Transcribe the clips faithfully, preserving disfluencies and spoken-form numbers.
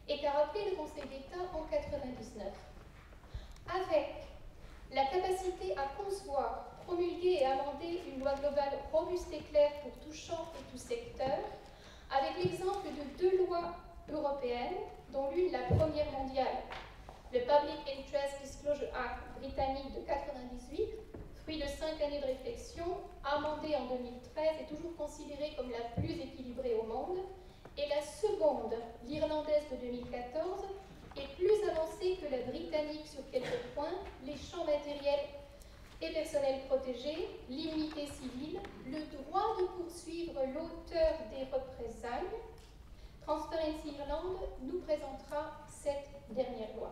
et qu'a rappelé le Conseil d'État en mille neuf cent quatre-vingt-dix-neuf. Avec la capacité à concevoir, promulguer et amender une loi globale robuste et claire pour tout champ et tout secteur, avec l'exemple de deux lois européennes, dont l'une la première mondiale, le Public Interest Disclosure Act britannique de mille neuf cent quatre-vingt-dix-huit, fruit de cinq années de réflexion, amendée en deux mille treize et toujours considérée comme la plus équilibrée au monde, et la seconde, l'irlandaise de deux mille quatorze, est plus avancée que la britannique sur quelques points, les champs matériels et personnels protégés, l'immunité civile, le droit de poursuivre l'auteur des représailles. Transparency Irlande nous présentera cette dernière loi.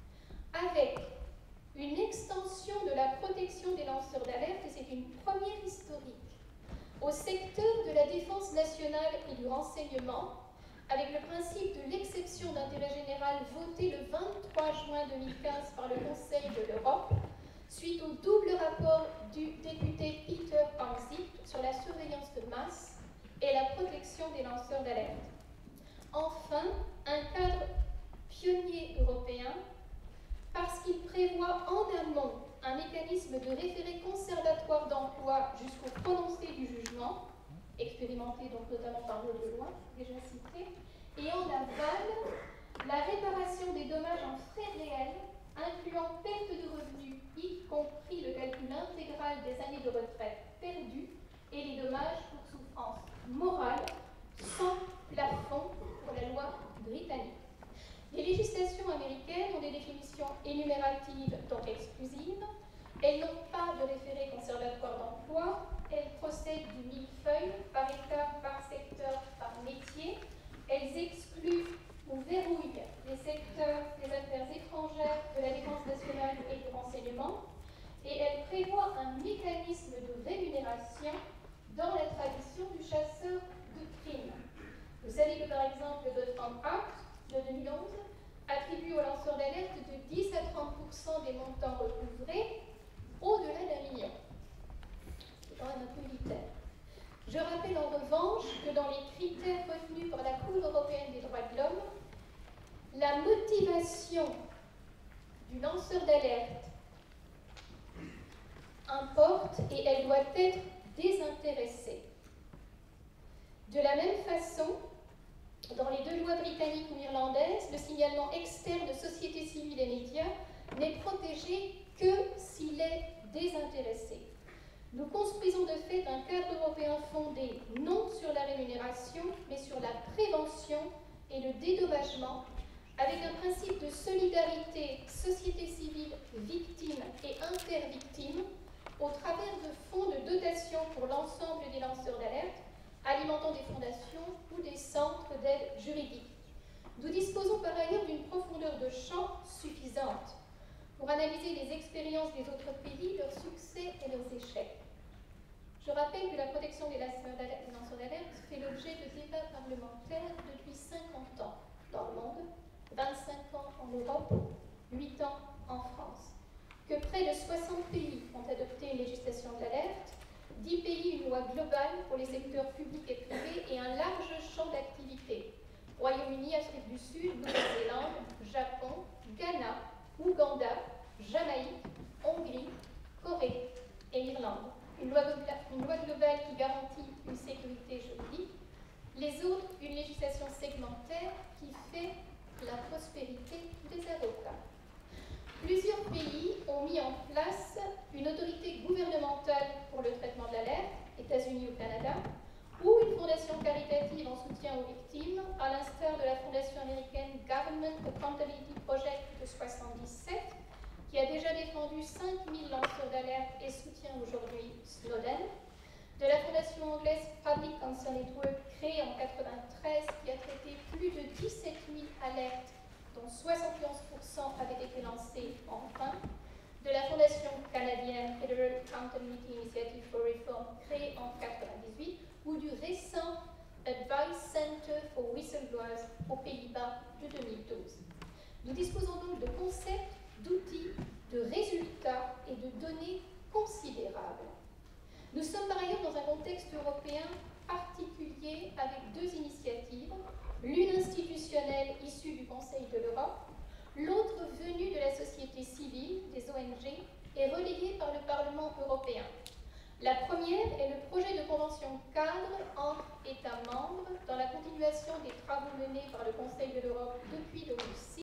Avec une extension de la protection des lanceurs d'alerte, et c'est une première historique, au secteur de la défense nationale et du renseignement, avec le principe de l'exception d'intérêt général voté le vingt-trois juin deux mille quinze par le Conseil de l'Europe, suite au double rapport du député Peter Ansip sur la surveillance de masse et la protection des lanceurs d'alerte. Enfin, un cadre pionnier européen parce qu'il prévoit en amont un mécanisme de référé conservatoire d'emploi jusqu'au prononcé du jugement, expérimenté donc notamment par l'eau de loi, déjà cité, et en aval, la réparation des dommages en frais réels, incluant perte de revenus, y compris le calcul intégral des années de retraite perdues, et les dommages pour souffrance morale, sans plafond pour la loi britannique. Les législations américaines ont des définitions énumératives, donc exclusives. Elles n'ont pas de référé conservatoire d'emploi. Elles procèdent du millefeuille, par État, par secteur, par métier. Elles excluent ou verrouillent les secteurs des affaires étrangères, de la défense nationale et du renseignement. Et elles prévoient un mécanisme de rémunération dans la tradition du chasseur de crimes. Vous savez que par exemple le Dodd-Frank Act de deux mille onze attribue aux lanceurs d'alerte de dix à trente pour cent des montants recouvrés au-delà d'un million. C'est quand même un peu militaire. Je rappelle en revanche que dans les critères retenus par la Cour européenne des droits de l'homme, la motivation du lanceur d'alerte importe et elle doit être désintéressée. De la même façon, dans les deux lois britanniques ou irlandaises, le signalement externe de sociétés civiles et médias n'est protégé que s'il est désintéressé. Nous construisons de fait un cadre européen fondé non sur la rémunération, mais sur la prévention et le dédommagement, avec un principe de solidarité société civile, victime et intervictime, au travers de fonds de dotation pour l'ensemble des lanceurs d'alerte, alimentant des fondations ou des centres d'aide juridique. Nous disposons par ailleurs d'une profondeur de champ suffisante pour analyser les expériences des autres pays, leurs succès et leurs échecs. Je rappelle que la protection des lanceurs d'alerte fait l'objet de débats parlementaires depuis cinquante ans dans le monde, vingt-cinq ans en Europe, huit ans en France. Que près de soixante pays ont adopté une législation de l'alerte, dix pays une loi globale pour les secteurs publics et privés et un large champ d'activité. Royaume-Uni, Afrique du Sud, Nouvelle-Zélande, Japon, Ghana, Ouganda, Jamaïque, Hongrie, Corée et Irlande. Une loi, une loi globale qui garantit une sécurité juridique. Les autres, une législation segmentaire qui fait la prospérité des avocats. Plusieurs pays ont mis en place une autorité gouvernementale pour le traitement de l'alerte, États-Unis ou Canada, ou une fondation caritative en soutien aux victimes, à l'instar de la fondation américaine Government Accountability Project de mille neuf cent soixante-dix-sept, qui a déjà défendu cinq mille lanceurs d'alerte et soutient aujourd'hui Snowden, de la fondation anglaise Public Counsel Network, créée en mille neuf cent quatre-vingt-treize, qui a traité plus de dix-sept mille alertes, dont soixante et onze pour cent avaient été lancés en vain, de la fondation canadienne Federal Accountability Initiative for Reform, créée en mille neuf cent quatre-vingt-dix-huit, ou du récent Advice Center for Whistleblowers aux Pays-Bas de deux mille douze. Nous disposons donc de concepts, d'outils, de résultats et de données considérables. Nous sommes par ailleurs dans un contexte européen particulier avec deux initiatives, l'une institutionnelle issue du Conseil de l'Europe, l'autre venue de la société civile, des O N G, et relayée par le Parlement européen. La première est le projet de convention cadre entre États membres dans la continuation des travaux menés par le Conseil de l'Europe depuis deux mille six